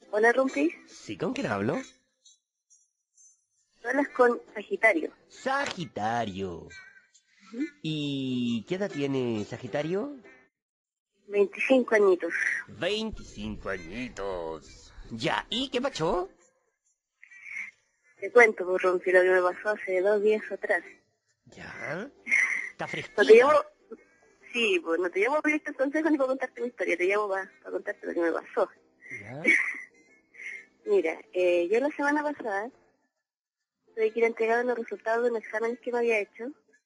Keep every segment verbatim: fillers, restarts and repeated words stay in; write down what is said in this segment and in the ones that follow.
Hola, Rumpi. Sí, ¿con quién hablo? Hablas con Sagitario. Sagitario. Ujú. ¿Y qué edad tiene Sagitario? veinticinco añitos. Veinticinco añitos. Ya, ¿y qué pasó? Te cuento, pues, Rumpi, lo que me pasó hace dos días atrás. Ya. Está No te fresquita. llamo... Sí, pues no te llamo a pedirte consejo ni para contarte mi historia, te llamo para, para contarte lo que me pasó. Ya. Mira, eh, yo la semana pasada tuve que ir a entregar los resultados de un examen que me había hecho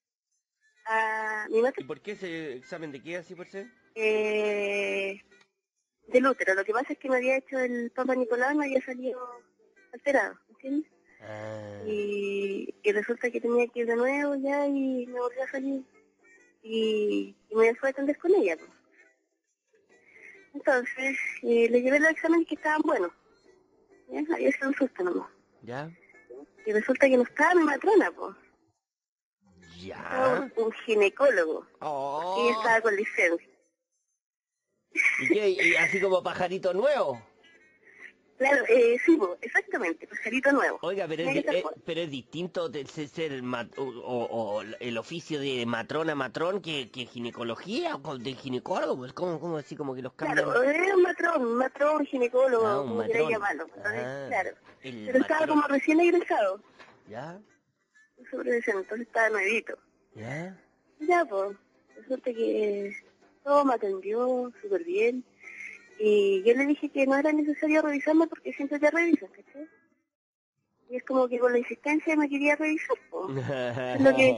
a mi ¿Y matriz por qué ese examen de qué así por ser? eh, del útero. Lo que pasa es que me había hecho el Papa Nicolau y me había salido alterado, ¿entiendes? Ah. Y, y resulta que tenía que ir de nuevo ya y me volvió a salir y, y me fue a atender con ella, pues. Entonces eh, le llevé los exámenes que estaban buenos, ¿ya? Había sido un susto nomás. ¿Ya? Y resulta que no estaba mi matrona, pues. Estaba ¿Ya? un, un ginecólogo, porque ella Oh. estaba con licencia. ¿Y qué? ¿Y así como pajarito nuevo? Claro, eh, sí, pues, exactamente, pajarito nuevo. Oiga, pero es, Tenía di- que ser eh, fuerte. pero es distinto de ser, ser ma- o, o- o el oficio de matrona matrón que, que ginecología o con- de ginecólogo, pues ¿cómo, cómo así como que los cambian? Claro, era un matrón, un matrón, un Ah, ginecólogo, un como queráis matrón. llamarlo. Entonces, Ah, claro. el Pero estaba matrón. como recién egresado, ¿Ya? sobre ese, entonces estaba nuevito. ¿Ya? Ya, pues, resulta que todo me atendió súper bien. Y yo le dije que no era necesario revisarme porque siempre te revisan, ¿cachai? Y es como que con la insistencia me quería revisar, pues. Es lo que...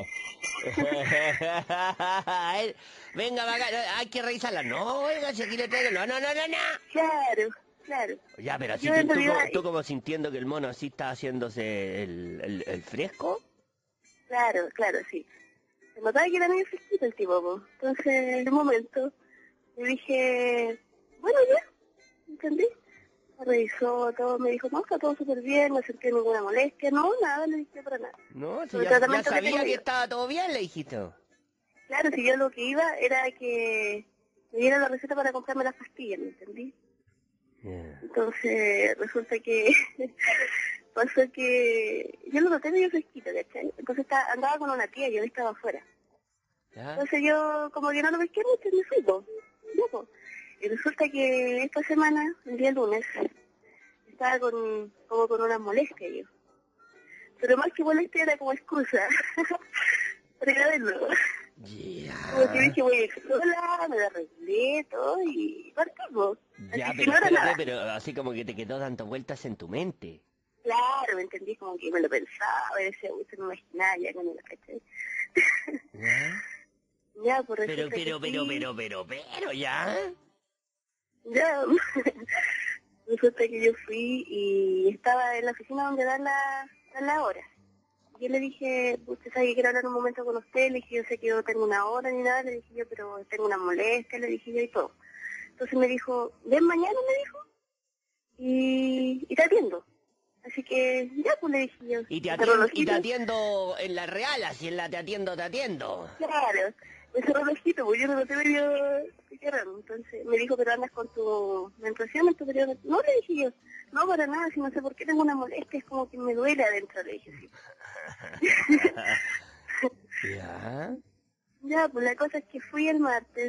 Él, venga, vaga, hay que revisarla. No, oiga, si aquí le traigo. No, no, no, no, no. Claro, claro. Ya, pero así Yo en tú, tú, realidad, co- tú como sintiendo que el mono así está haciéndose el, el, el fresco. claro, claro, sí. Se notaba que era medio fresquito el tipo, pues. Entonces, en un momento, le dije, bueno, ya, ¿entendí? Me revisó todo, me dijo, no, está todo súper bien, no sentí ninguna molestia, no, nada, le dije para nada. No, si Sobre el ya, ya tratamiento que sabía tengo que yo. estaba todo bien, le dijiste. Claro, si yo lo que iba era que me diera la receta para comprarme las pastillas, ¿me entendí? Yeah. Entonces, resulta que pasó que yo lo noté medio fresquito, ¿cachai? Entonces estaba, andaba con una tía y yo estaba afuera. ¿Ya? Entonces yo, como que no lo pesqué mucho, me fui, po. Ya, po. Y resulta que esta semana, el día lunes, estaba con, como con unas molestias yo. Pero más que molestia era como excusa para ir a verlo. Como que Ya. dije, voy a ir sola, me la arreglé todo y partimos. Ya, Así que pero no era espérate, nada. pero así como que te quedó dando vueltas en tu mente. Claro, me entendí, como que me lo pensaba, y decía, uy, se me imaginaba ya con el caché. ¿Ya? Ya, por Pero, resulta que pero, pero, sí, pero, pero, pero, ya. ya, resulta que yo fui y estaba en la oficina donde dan la, dan la hora. Yo le dije, usted sabe que quiero hablar un momento con usted, le dije, yo sé que yo no tengo una hora ni nada, le dije yo, pero tengo una molestia, le dije yo y todo. Entonces me dijo, ven mañana, me dijo, y, y te atiendo. Así que, ya, pues le dije yo, Y te me cerró atiendo, los y te ojitos. atiendo en la real, así en la te atiendo, te atiendo. Claro, me cerró los ojitos, porque yo no lo tengo medio raro. Entonces me dijo, pero andas con tu menstruación en tu periodo. No, le dije yo, no para nada, si no sé por qué tengo una molestia, es como que me duele adentro, le dije así. ¿Ya? Ya, pues la cosa es que fui el martes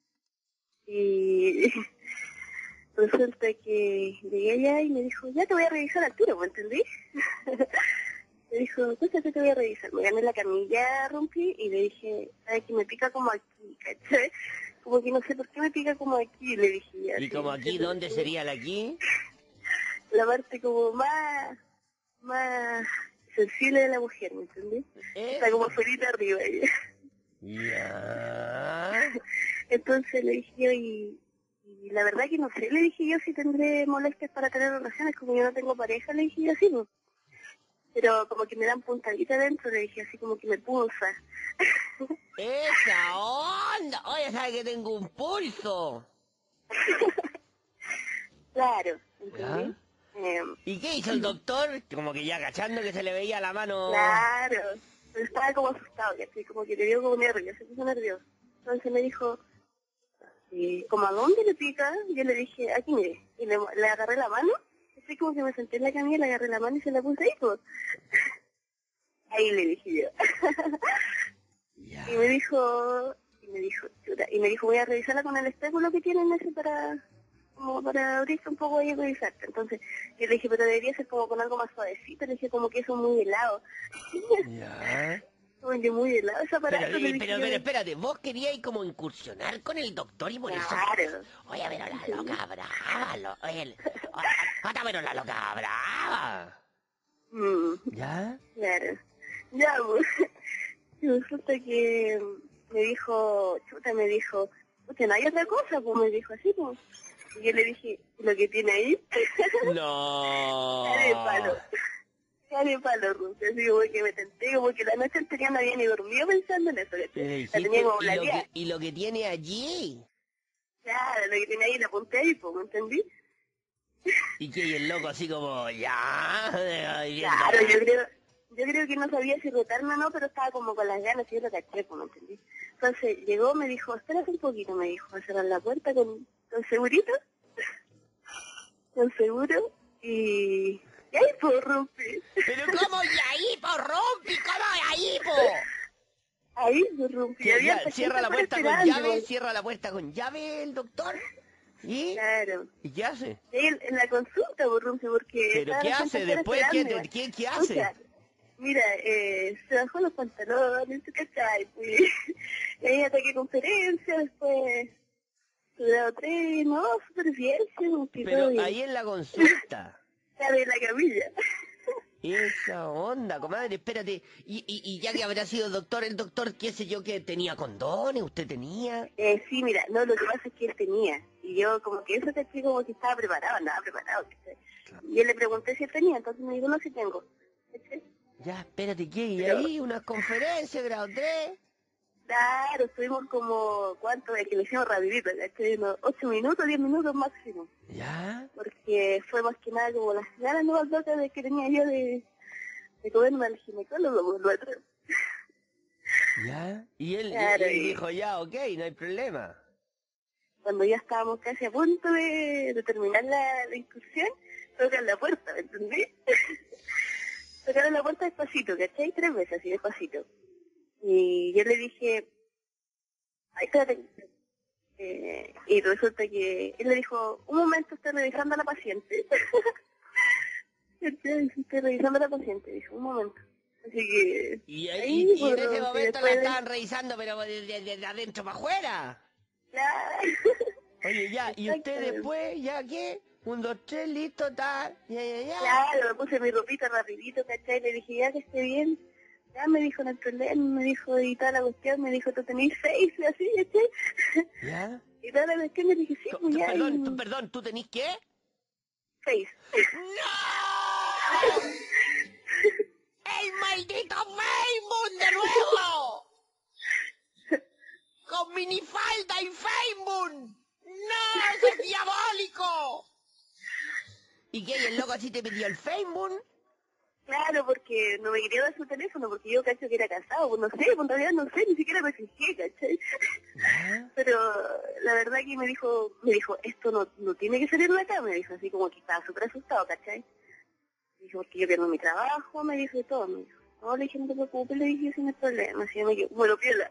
y resulta que llegué allá y me dijo, ya te voy a revisar al tiro, ¿me entendí? Me dijo, pues te voy a revisar. Me gané la camilla, rompí y le dije, ¿sabes que me pica como aquí, cachai? Como que no sé por qué me pica como aquí, le dije ya. ¿Y Así, como aquí, ¿entiendes? dónde sería el aquí? La parte como más, más sensible de la mujer, ¿me entendí? Está como Eso. ferita arriba ella. Ya. Entonces le dije yo, y, y la verdad que no sé, le dije yo si tendré molestias para tener relaciones, como yo no tengo pareja, le dije yo así, ¿no? Pero como que me dan puntadita adentro, le dije así como que me pulsa. Esa onda. Oye, ¿sabes que tengo un pulso? Claro, ¿Ya? ¿entendí? Eh, ¿Y qué hizo el doctor? Como que ya agachando que se le veía la mano. claro, pero estaba como asustado, que como que le dio como nervio, se puso nervioso. Entonces me dijo, eh, ¿como a dónde le pica? Yo le dije, aquí mire, y le, le agarré la mano Así como que me senté en la camilla, le agarré la mano y se la puse ahí, pues. Ahí le dije yo. Ya. Y me dijo, y me dijo, chuta, y me dijo, voy a revisarla con el espejuelo que tienen ese para, como para abrirse un poco ahí y revisarte. Entonces, yo le dije, pero debería ser como con algo más suavecito, le dije como que eso es muy helado. Ya. Como que muy helado ese aparato, Pero, le y- dije pero, yo. pero espérate, vos queríais como incursionar con el doctor y por eso... Claro. Oye, pero la loca brava, lo... oye, el- o- otra, pero la loca brava. Mm, ¿Ya? claro. Ya, pues. Y resulta que me dijo, chuta, me dijo, pucha, no hay otra cosa, pues me dijo así, pues. Y yo le dije, lo que tiene ahí, No. cara de palo, cara de palo, Ruth. Así como que me tenté, como que la noche anterior no había ni dormido pensando en eso, Y le ¿cachai? La dijiste, tenía como ¿y lo, planeada. que, y lo que tiene allí? Claro, lo que tiene ahí la apunté ahí, pues, ¿me entendí? Y que y el loco así como, ya, ahí viendo. Claro, yo creo, yo creo que no sabía si retarme o no, pero estaba como con las ganas y yo lo caché, pues, ¿me entendí? Entonces llegó, me dijo, espérate un poquito, me dijo, a cerrar la puerta con, con segurito, con seguro, y, y ahí pues rompí. Pero ¿cómo y ahí, po, rompi? ¿Cómo y ahí, po? Ahí pues rompí. Que Había ya, harta cierra gente la afuera puerta con esperando, llave, pues. cierra la puerta con llave el doctor. ¿Y? Claro. ¿Y qué hace? Y ahí en, en la consulta pues rompí porque ¿Pero estaba qué la gente hace afuera después? ¿Qué, esperando. te- qué, qué Escucha, hace? mira, eh, se bajó los pantalones, ¿tú cachai? Pues, y ahí ataqué conferencia, después grado tres, no, súper bien, sí, un tipo Pero bien. ahí en la consulta. Estaba en la camilla. Esa onda, comadre, espérate. Y, y, y ya que habrá sido doctor, el doctor, qué sé yo, que tenía condones, usted tenía. Eh, sí, mira, no, lo que pasa es que él tenía, y yo como que eso caché como que estaba preparado, andaba preparado, ¿cachai? Y yo le pregunté si él tenía, entonces me dijo, no, si tengo, ¿cachai? Ya, espérate, ¿qué? ¿Y Pero, ahí unas conferencias, grado tres? claro, estuvimos como, ¿cuánto? Es que lo hicimos rapidito, ¿cachai? Unos ocho minutos, diez minutos máximo, ¿Ya? porque fue más que nada como las ganas nuevas locas de que tenía yo de, de comerme al ginecólogo, por lo otro. ¿Ya? Y él, y- Claro, y y dijo, ya, ok, no hay problema. cuando ya estábamos casi a punto de, de terminar la, la incursión, tocan la puerta, ¿me entendí? Tocaron la puerta despacito, ¿cachai? Tres veces así, despacito. Y yo le dije, ay, espérate. Eh, y resulta que él le dijo, un momento, estoy revisando a la paciente. ¿Cachai? Estoy revisando a la paciente, dijo, un momento. Así que, Y, ahí- ahí, y, y en por ese lo que momento la después de... estaban revisando, pero de, de- de- de adentro para afuera. Claro. Oye, ya, ¿y usted Exactamente. después, ya qué? Un, dos, tres, listo, tal, ya, ya, ya. Claro, me puse mi ropita rapidito, ¿cachai? Le dije, ya que esté bien. Ya me dijo, no hay problema, me dijo, y toda la cuestión, me dijo, tú tenés seis, y así, ¿cachai? ¿Ya? Y toda la cuestión me dije, sí, Co- pues ya, Perdón, y tú, perdón, ¿tú tenés qué? seis. ¡No! ¡El maldito Facebook de nuevo! ¡Con minifalda y Facebook! ¡No! ¡Eso es diabólico! ¿Y qué? ¿Y el loco así te pidió el Facebook? Claro, porque no me quería dar su teléfono, porque yo cacho que era casado, pues no sé, pues en realidad no sé, ni siquiera me fijé, ¿cachai? ¿Ya? Pero la verdad que me dijo, me dijo, esto no, no tiene que salir de acá, me dijo, así como que estaba súper asustado, ¿cachai? Me dijo, porque yo pierdo mi trabajo, me dijo de todo, me dijo. No, le dije, no te preocupes, le dije, sin problema, así me quedé, bueno, piola.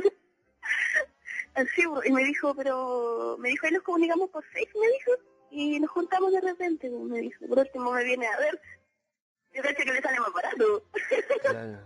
Así, pues, y me dijo, pero, me dijo, ahí nos comunicamos por Facebook, me dijo, y nos juntamos de repente, pues, me dijo, por último me viene a ver, yo caché que le sale más barato. Claro.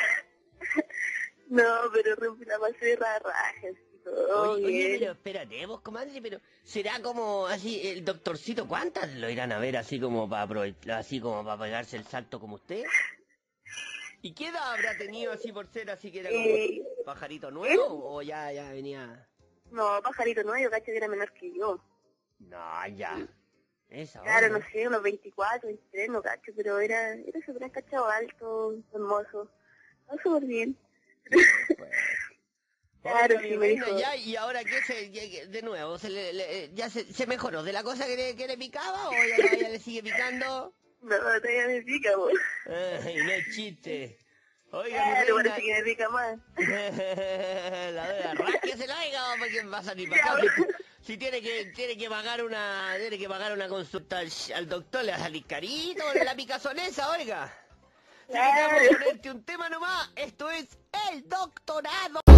No, pero rompí la base de ra- rajas y todo Oye, oye, bien. pero espérate, vos, comadre, pero será como así, el doctorcito, ¿cuántas lo irán a ver así como para aprovechar, así como para pegarse el salto como usted? ¿Y qué edad habrá tenido así por ser así que era como Eh, pajarito ¿él? nuevo o ya, ya venía? No, pajarito no, yo caché que era menor que yo. No, ya. Esa Claro, no onda. sé, unos veinticuatro, veintitrés, no cacho, pero era, era súper cachado alto, hermoso. No, súper bien. Pues. Claro, Oiga, mi sí, me reina, dijo, ya, y ahora qué se, ya- ya- de nuevo, se le, le- ya se, se mejoró de la cosa que le, que le picaba o ya todavía le sigue picando? no, todavía me pica, vos. Ay, no es chiste. Oiga, mi Claro, reina, parece que me pica más. la dura, rásquese la oiga, porque va a salir para Ya, acá. vos. Si tiene que, tiene que pagar una, tiene que pagar una consulta al, al doctor, le va a salir carito de la picazonesa, oiga. Así que te vamos a ponerte un tema nomás. Esto es el doctorado.